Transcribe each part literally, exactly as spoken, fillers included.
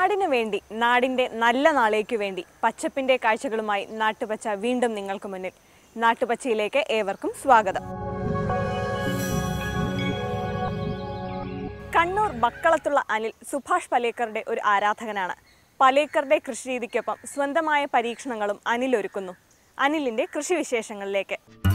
നാടിനു വേണ്ടി, നാടിൻ്റെ നല്ല നാളേക്കു വേണ്ടി പച്ചപ്പിൻ്റെ കാഴ്ചകളുമായി നാട്ടുപച്ച വീണ്ടും നിങ്ങൾക്ക് മുന്നിൽ. നാട്ടുപച്ചയിലേക്ക് ഏവർക്കും സ്വാഗതം. കണ്ണൂർ ബക്കളത്തുള്ള അനിൽ സുഭാഷ് പലേക്കറുടെ ഒരു ആരാധകനാണ്. പലേക്കറുടെ കൃഷിരീതിക്കൊപ്പം സ്വന്തമായ പരീക്ഷണങ്ങളും അനിൽ ഒരുക്കുന്നു. അനിലിൻ്റെ കൃഷിവിശേഷങ്ങളിലേക്ക്.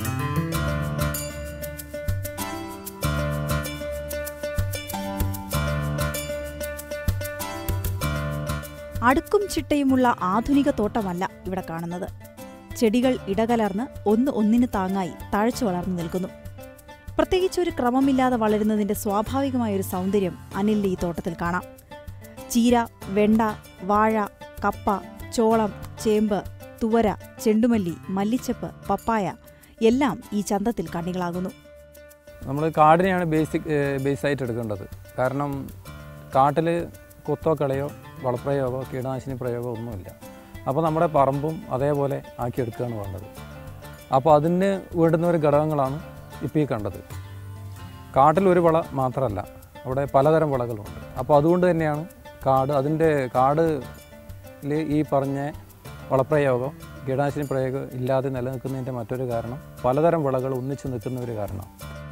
അടുക്കും ചിട്ടയുമുള്ള ആധുനിക തോട്ടമല്ല ഇവിടെ കാണുന്നത്. ചെടികൾ ഇടകലർന്ന് ഒന്ന് ഒന്നിന് താങ്ങായി തഴച്ചു വളർന്നു നിൽക്കുന്നു. പ്രത്യേകിച്ച് ഒരു ക്രമമില്ലാതെ വളരുന്നതിന്റെ സ്വാഭാവികമായൊരു സൗന്ദര്യം അനിലിന്റെ ഈ തോട്ടത്തിൽ കാണാം. ചീര, വെണ്ട, വാഴ, കപ്പ, ചോളം, ചേമ്പ്, തുവര, ചെണ്ടുമല്ലി, മല്ലിച്ചപ്പ്, പപ്പായ എല്ലാം ഈ ചന്തത്തിൽ കണ്ണികളാകുന്നു. നമ്മൾ കാടിനെയാണ് ബേസിക് ബേസായിട്ട് എടുക്കേണ്ടത്. കാരണം കാട്ടിൽ കൊത്തോ കളയോ വളപ്രയോഗമോ കീടനാശിനി പ്രയോഗമോ ഒന്നുമില്ല. അപ്പോൾ നമ്മുടെ പറമ്പും അതേപോലെ ആക്കിയെടുക്കുകയാണ് വേണ്ടത്. അപ്പോൾ അതിന് വേണ്ടുന്ന ഒരു ഘടകങ്ങളാണ് ഇപ്പോൾ ഈ കണ്ടത്. കാട്ടിലൊരു വള മാത്രമല്ല, അവിടെ പലതരം വളകളുണ്ട്. അപ്പോൾ അതുകൊണ്ട് തന്നെയാണ് കാട് അതിൻ്റെ കാടിൽ ഈ പറഞ്ഞ വളപ്രയോഗം കീടനാശിനി പ്രയോഗം ഇല്ലാതെ നിലനിൽക്കുന്നതിൻ്റെ മറ്റൊരു കാരണം പലതരം വളകൾ ഒന്നിച്ച് നിൽക്കുന്ന ഒരു കാരണം.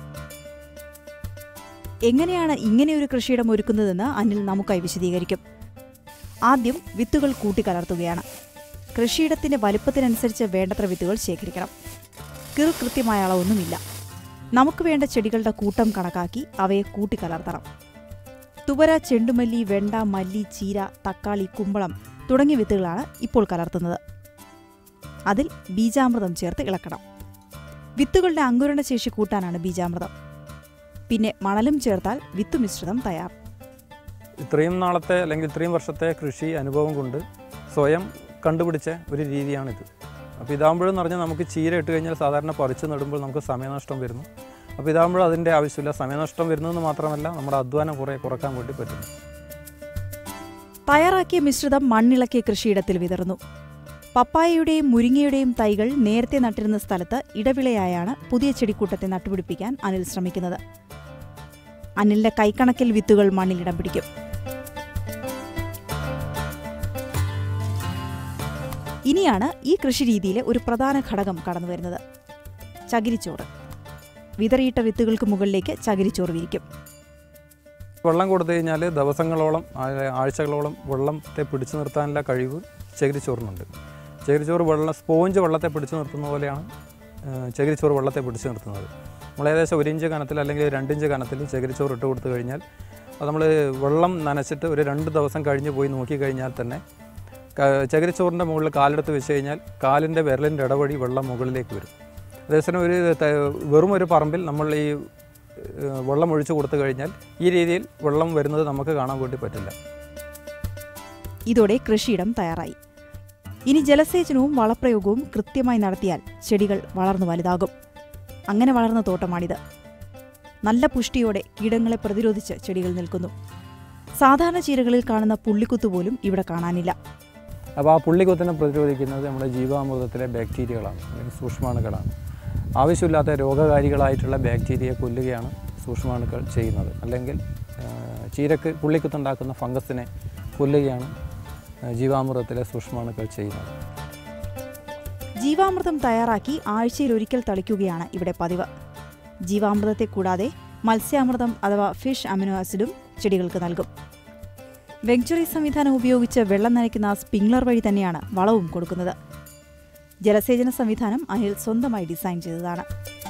എങ്ങനെയാണ് ഇങ്ങനെയൊരു കൃഷിയിടം ഒരുക്കുന്നതെന്ന് അനിൽ നമുക്കായി വിശദീകരിക്കും. ആദ്യം വിത്തുകൾ കൂട്ടിക്കലർത്തുകയാണ്. കൃഷിയിടത്തിന്റെ വലുപ്പത്തിനനുസരിച്ച് വേണ്ടത്ര വിത്തുകൾ ശേഖരിക്കണം. കിറു കൃത്യമായ അളവൊന്നുമില്ല. നമുക്ക് വേണ്ട ചെടികളുടെ കൂട്ടം കണക്കാക്കി അവയെ കൂട്ടിക്കലർത്തണം. തുവര, ചെണ്ടുമല്ലി, വെണ്ട, മല്ലി, ചീര, തക്കാളി, കുമ്പളം തുടങ്ങിയ വിത്തുകളാണ് ഇപ്പോൾ കലർത്തുന്നത്. അതിൽ ബീജാമൃതം ചേർത്ത് ഇളക്കണം. വിത്തുകളുടെ അങ്കുരണ ശേഷി കൂട്ടാനാണ് ബീജാമൃതം. പിന്നെ മണലും ചേർത്താൽ വിത്തു മിശ്രിതം തയ്യാർ. ഇത്രയും നാളത്തെ അല്ലെങ്കിൽ ഇത്രയും വർഷത്തെ കൃഷി അനുഭവം കൊണ്ട് സ്വയം കണ്ടുപിടിച്ച ഒരു രീതിയാണിത്. അപ്പോൾ ഇതാകുമ്പോഴെന്ന് പറഞ്ഞാൽ നമുക്ക് ചീര ഇട്ട് കഴിഞ്ഞാൽ സാധാരണ പറിച്ച് നടുമ്പോൾ നമുക്ക് സമയനഷ്ടം വരുന്നു. അപ്പോൾ ഇതാകുമ്പോഴും അതിൻ്റെ ആവശ്യമില്ല. സമയനഷ്ടം വരുന്നതെന്ന് മാത്രമല്ല, നമ്മുടെ അധ്വാനം കുറേ കുറക്കാൻ വേണ്ടി പറ്റുന്നു. തയ്യാറാക്കിയ മിശ്രിതം മണ്ണിളക്കിയ കൃഷിയിടത്തിൽ വിതറുന്നു. പപ്പായയുടെയും മുരിങ്ങയുടെയും തൈകൾ നേരത്തെ നട്ടിരുന്ന സ്ഥലത്ത് ഇടവിളയായാണ് പുതിയ ചെടിക്കൂട്ടത്തെ നട്ടുപിടിപ്പിക്കാൻ അനിൽ ശ്രമിക്കുന്നത്. അനിലിന്റെ കൈക്കണക്കിൽ വിത്തുകൾ മണ്ണിലിടം പിടിക്കും. ഇനിയാണ് ഈ കൃഷിരീതിയിലെ ഒരു പ്രധാന ഘടകം കടന്നുവരുന്നത്: ചകിരിച്ചോറ്. വിതറിയിട്ട വിത്തുകൾക്ക് മുകളിലേക്ക് ചകിരിച്ചോറ് വിരിക്കും. വെള്ളം കൊടുത്തു കഴിഞ്ഞാൽ ദിവസങ്ങളോളം ആഴ്ചകളോളം വെള്ളത്തെ പിടിച്ചു നിർത്താനുള്ള കഴിവ് ചകിരിച്ചോറിനുണ്ട്. ചകിരിച്ചോറ് വെള്ളം സ്പോഞ്ച് വെള്ളത്തെ പിടിച്ചു നിർത്തുന്ന പോലെയാണ് ചകിരിച്ചോറ് വെള്ളത്തെ പിടിച്ചു നിർത്തുന്നത്. നമ്മൾ ഏകദേശം ഒരു ഇഞ്ച് കനത്തിൽ അല്ലെങ്കിൽ രണ്ടിഞ്ച് കനത്തിൽ ചകിരിച്ചോറ് ഇട്ട് കൊടുത്തു കഴിഞ്ഞാൽ അത് നമ്മൾ വെള്ളം നനച്ചിട്ട് ഒരു രണ്ട് ദിവസം കഴിഞ്ഞ് പോയി നോക്കിക്കഴിഞ്ഞാൽ തന്നെ ചകിരിച്ചോറിൻ്റെ മുകളിൽ കാലെടുത്ത് വെച്ച് കഴിഞ്ഞാൽ കാലിൻ്റെ വിരലിൻ്റെ ഇടവഴി വെള്ളം മുകളിലേക്ക് വരും. അതേസമയം ഒരു വെറും ഒരു പറമ്പിൽ നമ്മൾ ഈ വെള്ളം ഒഴിച്ചു കൊടുത്തു കഴിഞ്ഞാൽ ഈ രീതിയിൽ വെള്ളം വരുന്നത് നമുക്ക് കാണാൻ വേണ്ടി പറ്റില്ല. ഇതോടെ കൃഷിയിടം തയ്യാറായി. ഇനി ജലസേചനവും വളപ്രയോഗവും കൃത്യമായി നടത്തിയാൽ ചെടികൾ വളർന്നു വലുതാകും. അങ്ങനെ വളർന്ന തോട്ടമാണിത്. നല്ല പുഷ്ടിയോടെ കീടങ്ങളെ പ്രതിരോധിച്ച് ചെടികൾ നിൽക്കുന്നു. സാധാരണ ചീരകളിൽ കാണുന്ന പുള്ളിക്കുത്ത് പോലും ഇവിടെ കാണാനില്ല. അപ്പോൾ ആ പുള്ളിക്കുത്തിനെ പ്രതിരോധിക്കുന്നത് നമ്മുടെ ജീവാമൃതത്തിലെ ബാക്ടീരിയകളാണ്, അല്ലെങ്കിൽ സൂക്ഷ്മാണുക്കളാണ്. ആവശ്യമില്ലാത്ത രോഗകാരികളായിട്ടുള്ള ബാക്ടീരിയയെ കൊല്ലുകയാണ് സൂക്ഷ്മാണുക്കൾ ചെയ്യുന്നത്. അല്ലെങ്കിൽ ചീരക്ക് പുള്ളിക്കുത്തുണ്ടാക്കുന്ന ഫംഗസിനെ കൊല്ലുകയാണ് ജീവാമൃതത്തിലെ സൂക്ഷ്മാണുക്കൾ ചെയ്യുന്നത്. ജീവാമൃതം തയ്യാറാക്കി ആഴ്ചയിൽ ഒരിക്കൽ തളിക്കുകയാണ് ഇവിടെ പതിവ്. ജീവാമൃതത്തെ കൂടാതെ മത്സ്യാമൃതം അഥവാ ഫിഷ് അമിനോ ആസിഡും ചെടികൾക്ക് നൽകും. വെങ്ചുറി സംവിധാനം ഉപയോഗിച്ച് വെള്ളം നനയ്ക്കുന്ന സ്പ്രിംഗ്ലർ വഴി തന്നെയാണ് വളവും കൊടുക്കുന്നത്. ജലസേചന സംവിധാനം അനിൽ സ്വന്തമായി ഡിസൈൻ ചെയ്തതാണ്.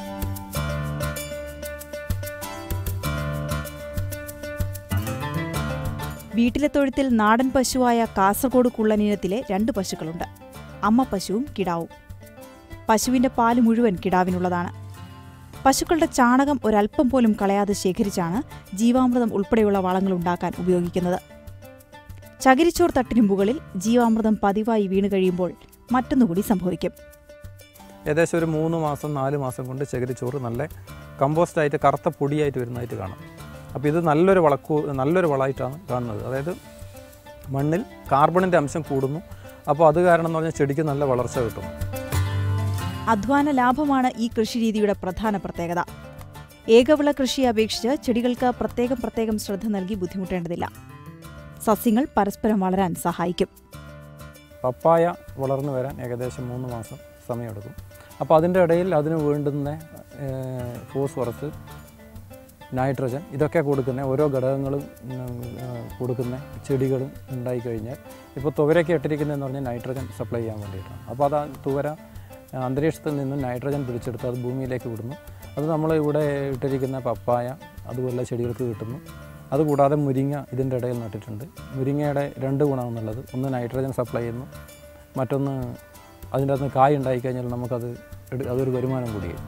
വീട്ടിലെ തൊഴുത്തിൽ നാടൻ പശുവായ കാസർഗോഡ് കുള്ളനിനത്തിലെ രണ്ട് പശുക്കളുണ്ട്. അമ്മ പശുവും കിടാവും. പശുവിന്റെ പാല് മുഴുവൻ കിടാവിനുള്ളതാണ്. പശുക്കളുടെ ചാണകം ഒരൽപ്പം പോലും കളയാതെ ശേഖരിച്ചാണ് ജീവാമൃതം ഉൾപ്പെടെയുള്ള വളങ്ങൾ ഉണ്ടാക്കാൻ ഉപയോഗിക്കുന്നത്. ചകിരിച്ചോർ തട്ടിനു മുകളിൽ ജീവാമൃതം പതിവായി വീണു കഴിയുമ്പോൾ മറ്റൊന്നുകൂടി സംഭവിക്കും. ഏകദേശം ഒരു മൂന്ന് മാസം നാല് മാസം കൊണ്ട് ചകിരിച്ചോറ് നല്ല കമ്പോസ്റ്റായിട്ട് കറുത്ത പൊടിയായിട്ട് വരുന്നതായിട്ട് കാണാം. അപ്പോൾ ഇത് നല്ലൊരു വളക്കൂ നല്ലൊരു വളമായിട്ടാണ് കാണുന്നത്. അതായത് മണ്ണിൽ കാർബണിൻ്റെ അംശം കൂടുന്നു. അപ്പോൾ അത് കാരണം എന്ന് പറഞ്ഞാൽ ചെടിക്ക് നല്ല വളർച്ച കിട്ടും. അധ്വാന ലാഭമാണ് ഈ കൃഷിരീതിയുടെ പ്രധാന പ്രത്യേകത. ഏകവിള കൃഷിയെ അപേക്ഷിച്ച് ചെടികൾക്ക് പ്രത്യേകം പ്രത്യേകം ശ്രദ്ധ നൽകി ബുദ്ധിമുട്ടേണ്ടതില്ല. സസ്യങ്ങൾ പരസ്പരം വളരാൻ സഹായിക്കും. പപ്പായ വളർന്നു വരാൻ ഏകദേശം മൂന്ന് മാസം സമയമെടുക്കും. അപ്പോൾ അതിൻ്റെ ഇടയിൽ അതിന് വേണ്ടുന്ന ഫോസ്ഫറസ്, നൈട്രജൻ ഇതൊക്കെ കൊടുക്കുന്ന ഓരോ ഘടകങ്ങളും കൊടുക്കുന്ന ചെടികളും ഉണ്ടായിക്കഴിഞ്ഞാൽ, ഇപ്പോൾ തുവരയ്ക്ക് ഇട്ടിരിക്കുന്നതെന്ന് പറഞ്ഞാൽ നൈട്രജൻ സപ്ലൈ ചെയ്യാൻ വേണ്ടിയിട്ടാണ്. അപ്പോൾ അത് ആ തുവര അന്തരീക്ഷത്തിൽ നിന്നും നൈട്രജൻ പിടിച്ചെടുത്ത് അത് ഭൂമിയിലേക്ക് വിടുന്നു. അത് നമ്മൾ ഇവിടെ ഇട്ടിരിക്കുന്ന പപ്പായ അതുപോലുള്ള ചെടികൾക്ക് കിട്ടുന്നു. അതുകൂടാതെ മുരിങ്ങ ഇതിൻ്റെ ഇടയിൽ നട്ടിട്ടുണ്ട്. മുരിങ്ങയുടെ രണ്ട് ഗുണമെന്നുള്ളത്, ഒന്ന് നൈട്രജൻ സപ്ലൈ ചെയ്യുന്നു, മറ്റൊന്ന് അതിൻ്റെ അകത്ത് കായ് ഉണ്ടായിക്കഴിഞ്ഞാൽ നമുക്കത് അതൊരു വരുമാനം കൂടിയാണ്.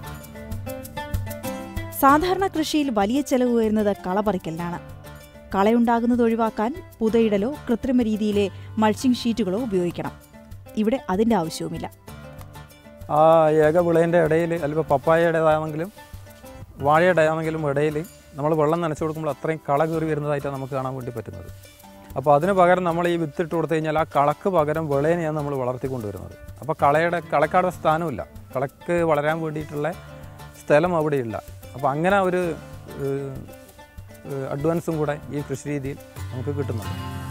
സാധാരണ കൃഷിയിൽ വലിയ ചെലവ് വരുന്നത് കളപറിക്കലിനാണ്. കളയുണ്ടാകുന്നത് ഒഴിവാക്കാൻ പുതയിടലോ കൃത്രിമ രീതിയിലെ മൾച്ചിങ് ഷീറ്റുകളോ ഉപയോഗിക്കണം. ഇവിടെ അതിൻ്റെ ആവശ്യവുമില്ല. ആ ഏകവിളേൻ്റെ ഇടയിൽ, അല്ലെങ്കിൽ പപ്പായയുടേതാണെങ്കിലും വാഴയുടേതാണെങ്കിലും ഇടയിൽ നമ്മൾ വെള്ളം നനച്ചു കൊടുക്കുമ്പോൾ അത്രയും കള കയറി വരുന്നതായിട്ടാണ് നമുക്ക് കാണാൻ വേണ്ടി പറ്റുന്നത്. അപ്പോൾ അതിന് പകരം നമ്മൾ ഈ വിത്തിട്ട് കൊടുത്തു കഴിഞ്ഞാൽ ആ കളക്ക് പകരം വിളേനെയാണ് നമ്മൾ വളർത്തിക്കൊണ്ടുവരുന്നത്. അപ്പോൾ കളയുടെ കളക്കാടെ സ്ഥാനമില്ല, കളക്ക് വളരാൻ വേണ്ടിയിട്ടുള്ള സ്ഥലം അവിടെയില്ല. അപ്പോൾ അങ്ങനെ ഒരു അഡ്വാൻസും കൂടെ ഈ കൃഷി രീതിയിൽ നമുക്ക് കിട്ടുന്നുണ്ട്.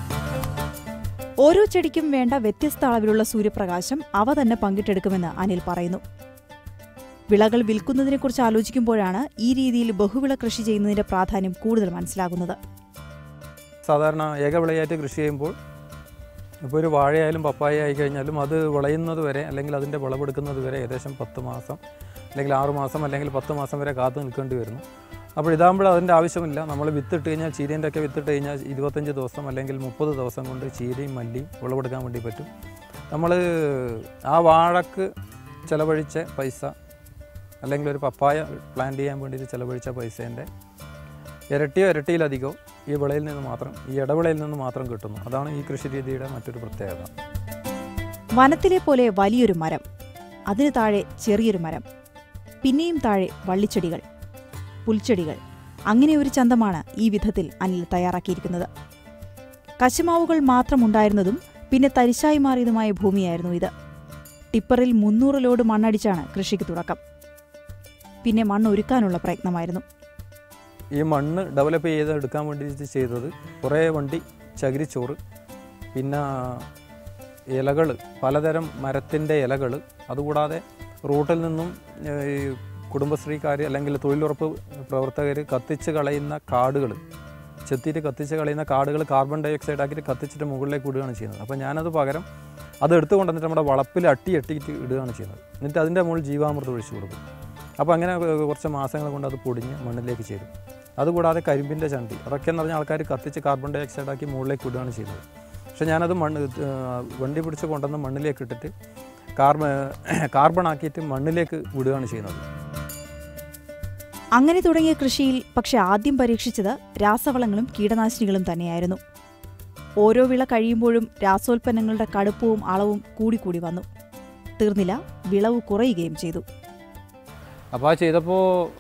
ഓരോ ചെടിക്കും വേണ്ട വ്യത്യസ്ത അളവിലുള്ള സൂര്യപ്രകാശം അവ തന്നെ പങ്കിട്ടെടുക്കുമെന്ന് അനിൽ പറയുന്നു. വിളകൾ വിൽക്കുന്നതിനെക്കുറിച്ച് ആലോചിക്കുമ്പോഴാണ് ഈ രീതിയിൽ ബഹുവിള കൃഷി ചെയ്യുന്നതിന്റെ പ്രാധാന്യം കൂടുതൽ മനസ്സിലാകുന്നത്. സാധാരണ ഏകവിളയായിട്ട് കൃഷി ചെയ്യുമ്പോൾ ഇപ്പോൾ ഒരു വാഴയായാലും പപ്പായ ആയി കഴിഞ്ഞാലും അത് വിളയുന്നത് വരെ, അല്ലെങ്കിൽ അതിൻ്റെ വിളവെടുക്കുന്നത് വരെ ഏകദേശം പത്ത് മാസം അല്ലെങ്കിൽ ആറ് മാസം അല്ലെങ്കിൽ പത്ത് മാസം വരെ കാത്തു നിൽക്കേണ്ടി വരുന്നു. അപ്പോൾ ഇതാകുമ്പോൾ അതിൻ്റെ ആവശ്യമില്ല. നമ്മൾ വിത്തിട്ട് കഴിഞ്ഞാൽ, ചീരേൻ്റെ ഒക്കെ വിത്തിട്ട് കഴിഞ്ഞാൽ ഇരുപത്തഞ്ച് ദിവസം അല്ലെങ്കിൽ മുപ്പത് ദിവസം കൊണ്ട് ചീരയും മല്ലിയും വിളവെടുക്കാൻ വേണ്ടി പറ്റും. നമ്മൾ ആ വാഴക്ക് ചിലവഴിച്ച പൈസ, അല്ലെങ്കിൽ ഒരു പപ്പായ പ്ലാന്റ് ചെയ്യാൻ വേണ്ടിയിട്ട് ചിലവഴിച്ച പൈസേൻ്റെ ഇരട്ടിയോ ഇരട്ടിയിലധികമോ ഈ വിളയിൽ നിന്ന് മാത്രം, ഈ ഇടവിളയിൽ നിന്ന് മാത്രം കിട്ടുന്നു. അതാണ് ഈ കൃഷി രീതിയുടെ മറ്റൊരു പ്രത്യേകത. വനത്തിലെ പോലെ വലിയൊരു മരം, അതിന് താഴെ ചെറിയൊരു മരം, പിന്നെയും താഴെ വള്ളിച്ചെടികൾ, പുൽച്ചെടികൾ, അങ്ങനെ ഒരു ചന്തമാണ് ഈ വിധത്തിൽ അനിൽ തയ്യാറാക്കിയിരിക്കുന്നത്. കശുമാവുകൾ മാത്രമുണ്ടായിരുന്നതും പിന്നെ തരിശായി മാറിയതുമായ ഭൂമിയായിരുന്നു ഇത്. ടിപ്പറിൽ മുന്നൂറ് ലോഡ് മണ്ണടിച്ചാണ് കൃഷിക്ക് തുടക്കം. പിന്നെ മണ്ണ് ഒരുക്കാനുള്ള പ്രയത്നമായിരുന്നു. ഈ മണ്ണ് ഡെവലപ്പ് ചെയ്ത് എടുക്കാൻ വേണ്ടി ചെയ്തത് കുറേ വണ്ടി ചകിരിച്ചോറ്, പിന്നെ ഇലകൾ, പലതരം മരത്തിൻ്റെ ഇലകൾ, അതുകൂടാതെ റൂട്ടിൽ നിന്നും ഈ കുടുംബശ്രീക്കാർ അല്ലെങ്കിൽ തൊഴിലുറപ്പ് പ്രവർത്തകർ കത്തിച്ച് കളയുന്ന കാടുകൾ, ചെത്തിയിട്ട് കത്തിച്ച് കളയുന്ന കാടുകൾ കാർബൺ ഡൈ ഓക്സൈഡ് ആക്കിയിട്ട് കത്തിച്ചിട്ട് മുകളിലേക്ക് ഇടുകയാണ് ചെയ്യുന്നത്. അപ്പോൾ ഞാനത് പകരം അത് എടുത്തു കൊണ്ടുവന്നിട്ട് നമ്മുടെ വളപ്പിൽ അട്ടി അട്ടിയിട്ട് ഇടുകയാണ് ചെയ്യുന്നത്. എന്നിട്ട് അതിൻ്റെ മുകളിൽ ജീവാമൃതം ഒഴിച്ചു കൊടുക്കും. അപ്പോൾ അങ്ങനെ കുറച്ച് മാസങ്ങൾ കൊണ്ട് അത് പൊടിഞ്ഞ് മണ്ണിലേക്ക് ചേരും. അതുകൂടാതെ കരിമ്പിൻ്റെ ചണ്ടി, അതൊക്കെ എന്ന് പറഞ്ഞാൽ ആൾക്കാർ കത്തിച്ച് കാർബൺ ഡൈ ഓക്സൈഡ് ആക്കി മുകളിലേക്ക് ഇടുകയാണ് ചെയ്യുന്നത്. പക്ഷേ ഞാനത് മണ്ണ് വണ്ടി പിടിച്ച് കൊണ്ടുവന്ന് മണ്ണിലേക്ക് ഇട്ടിട്ട് കാർബൺ കാർബൺ ആക്കിയിട്ട് മണ്ണിലേക്ക് വിടുകയാണ് ചെയ്യുന്നത്. അങ്ങനെ തുടങ്ങിയ കൃഷിയിൽ പക്ഷെ ആദ്യം പരീക്ഷിച്ചത് രാസവളങ്ങളും കീടനാശിനികളും തന്നെയായിരുന്നു. ഓരോ വിള കഴിയുമ്പോഴും രാസോൽപ്പന്നങ്ങളുടെ കടുപ്പവും അളവും കൂടിക്കൂടി വന്നു. തീർന്നില്ല, വിളവ് കുറയുകയും ചെയ്തു. അപ്പോൾ ആ ചെയ്തപ്പോൾ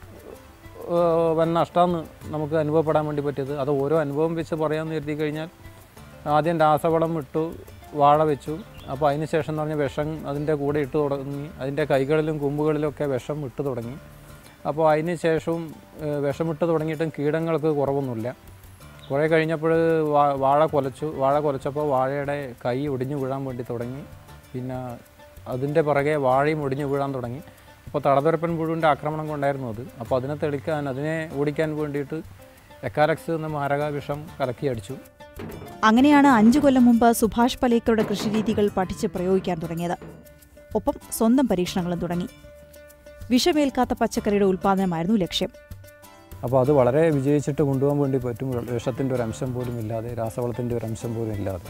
വൻ നഷ്ടമെന്ന് നമുക്ക് അനുഭവപ്പെടാൻ വേണ്ടി പറ്റിയത്, അത് ഓരോ അനുഭവം വെച്ച് പറയാമെന്ന് കരുതി കഴിഞ്ഞാൽ, ആദ്യം രാസവളം ഇട്ടു, വാഴ വെച്ചു. അപ്പോൾ അതിന് ശേഷം എന്ന് പറഞ്ഞാൽ വിഷം അതിൻ്റെ കൂടെ ഇട്ട് തുടങ്ങി, അതിൻ്റെ കൈകളിലും കൊമ്പുകളിലൊക്കെ വിഷം ഇട്ട് തുടങ്ങി. അപ്പോൾ അതിന് ശേഷവും വിഷമിട്ട് തുടങ്ങിയിട്ടും കീടങ്ങൾക്ക് കുറവൊന്നുമില്ല. കുറേ കഴിഞ്ഞപ്പോൾ വാഴ കുലച്ചു. വാഴ കുലച്ചപ്പോൾ വാഴയുടെ കൈ ഒടിഞ്ഞു വീഴാൻ വേണ്ടി തുടങ്ങി. പിന്നെ അതിൻ്റെ പുറകെ വാഴയും ഒടിഞ്ഞു വീഴാൻ തുടങ്ങി. അപ്പോൾ തടതുരപ്പൻ പുഴുവിൻ്റെ ആക്രമണം കൊണ്ടായിരുന്നു അത്. അപ്പോൾ അതിനെ തെളിക്കാൻ, അതിനെ ഓടിക്കാൻ വേണ്ടിയിട്ട് എക്കാലക്സ് എന്ന മാരക വിഷം കലക്കി അടിച്ചു. അങ്ങനെയാണ് അഞ്ചു കൊല്ലം മുമ്പ് സുഭാഷ് പലേക്കറുടെ കൃഷിരീതികൾ പഠിച്ച് പ്രയോഗിക്കാൻ തുടങ്ങിയത്. ഒപ്പം സ്വന്തം പരീക്ഷണങ്ങളും തുടങ്ങി. വിഷമേൽക്കാത്ത പച്ചക്കറിയുടെ ഉൽപ്പാദനമായിരുന്നു ലക്ഷ്യം. അപ്പോൾ അത് വളരെ വിജയിച്ചിട്ട് കൊണ്ടുപോകാൻ വേണ്ടി പറ്റും. വിഷത്തിൻ്റെ ഒരു അംശം പോലും ഇല്ലാതെ, രാസവളത്തിൻ്റെ ഒരു അംശം പോലും ഇല്ലാതെ.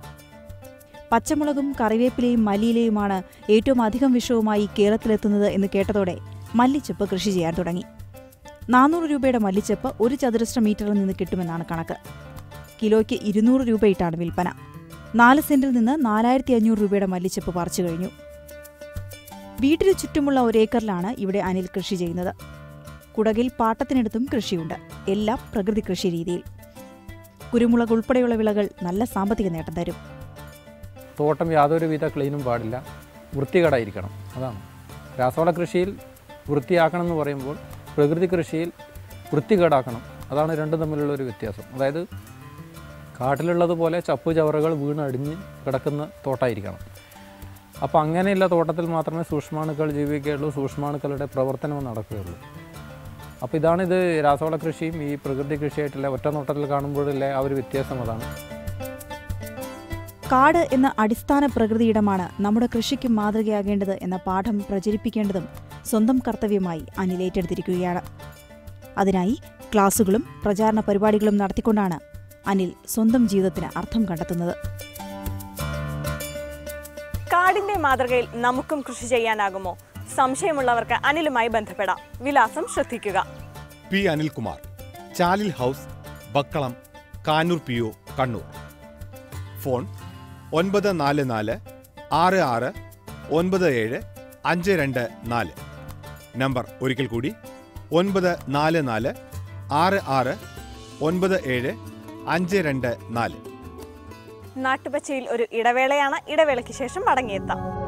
പച്ചമുളകും കറിവേപ്പിലയും മല്ലിയിലയുമാണ് ഏറ്റവും അധികം വിഷവുമായി കേരളത്തിലെത്തുന്നത് എന്ന് കേട്ടതോടെ മല്ലിച്ചെപ്പ് കൃഷി ചെയ്യാൻ തുടങ്ങി. നാനൂറ് രൂപയുടെ മല്ലിച്ചെപ്പ് ഒരു ചതുരശ്ര മീറ്ററിൽ നിന്ന് കിട്ടുമെന്നാണ് കണക്ക്. കിലോയ്ക്ക് ഇരുന്നൂറ് രൂപയിട്ടാണ് വിൽപ്പന. നാല് സെന്റിൽ നിന്ന് നാലായിരത്തി അഞ്ഞൂറ് രൂപയുടെ മല്ലിച്ചെപ്പ് പറിച്ചു കഴിഞ്ഞു. വീട്ടിനു ചുറ്റുമുള്ള ഒരേക്കറിലാണ് ഇവിടെ അനിൽ കൃഷി ചെയ്യുന്നത്. കുടകിൽ പാട്ടത്തിനടുത്തും കൃഷിയുണ്ട്, എല്ലാം പ്രകൃതി കൃഷി രീതിയിൽ. കുരുമുളക് ഉൾപ്പെടെയുള്ള വിളകൾ നല്ല സാമ്പത്തിക നേട്ടം തരും. തോട്ടം യാതൊരുവിധ ക്ലീനും പാടില്ല, വൃത്തികേടായിരിക്കണം. അതാണ് രാസവള കൃഷിയിൽ വൃത്തിയാക്കണം എന്ന് പറയുമ്പോൾ, പ്രകൃതി കൃഷിയിൽ വൃത്തികേടാക്കണം. അതാണ് രണ്ടും തമ്മിലുള്ള ഒരു വ്യത്യാസം. അതായത് കാട്ടിലുള്ളതുപോലെ ചപ്പു ചവറുകൾ വീണടിഞ്ഞ് കിടക്കുന്ന തോട്ടമായിരിക്കണം. അപ്പോൾ അങ്ങനെയുള്ള തോട്ടത്തിൽ മാത്രമേ സൂക്ഷ്മാണുക്കൾ ജീവിക്കുകയുള്ളൂ, സൂക്ഷ്മാണുക്കളുടെ പ്രവർത്തനവും നടക്കുകയുള്ളൂ. അപ്പോൾ ഇതാണിത് രാസവള കൃഷിയും ഈ പ്രകൃതി കൃഷിയായിട്ടുള്ള ഒറ്റ നോട്ടത്തിൽ കാണുമ്പോഴുള്ള ആ ഒരു വ്യത്യാസം അതാണ്. കാട് എന്ന അടിസ്ഥാന പ്രകൃതിയിടമാണ് നമ്മുടെ കൃഷിക്ക് മാതൃകയാകേണ്ടത് എന്ന പാഠം പ്രചരിപ്പിക്കേണ്ടതും സ്വന്തം കർത്തവ്യമായി അനിൽ ഏറ്റെടുത്തിരിക്കുകയാണ്. അതിനായി ക്ലാസുകളും പ്രചാരണ പരിപാടികളും നടത്തിക്കൊണ്ടാണ് അനിൽ സ്വന്തം ജീവിതത്തിന് അർത്ഥം കണ്ടെത്തുന്നത്. കാടിന്റെ മാതൃകയിൽ നമുക്കും കൃഷി ചെയ്യാനാകുമോ? സംശയമുള്ളവർക്ക് അനിലുമായി ബന്ധപ്പെടാം. വിലാസം ശ്രദ്ധിക്കുക. P Anilkumar, Chalil house, Bakkalam, Kannur P O, Kannur. Phone ഒൻപത് നാല് നാല് ആറ് ആറ് ഒൻപത് ഏഴ് അഞ്ച് രണ്ട് നാല്. നമ്പർ ഒരിക്കൽ കൂടി, ഒൻപത് നാല് നാല് ആറ് ആറ് ഒൻപത് ഏഴ് അഞ്ച് രണ്ട് നാല്. നാട്ടുപച്ചയിൽ ഒരു ഇടവേളയാണ്. ഇടവേളയ്ക്ക് ശേഷം മടങ്ങിയെത്താം.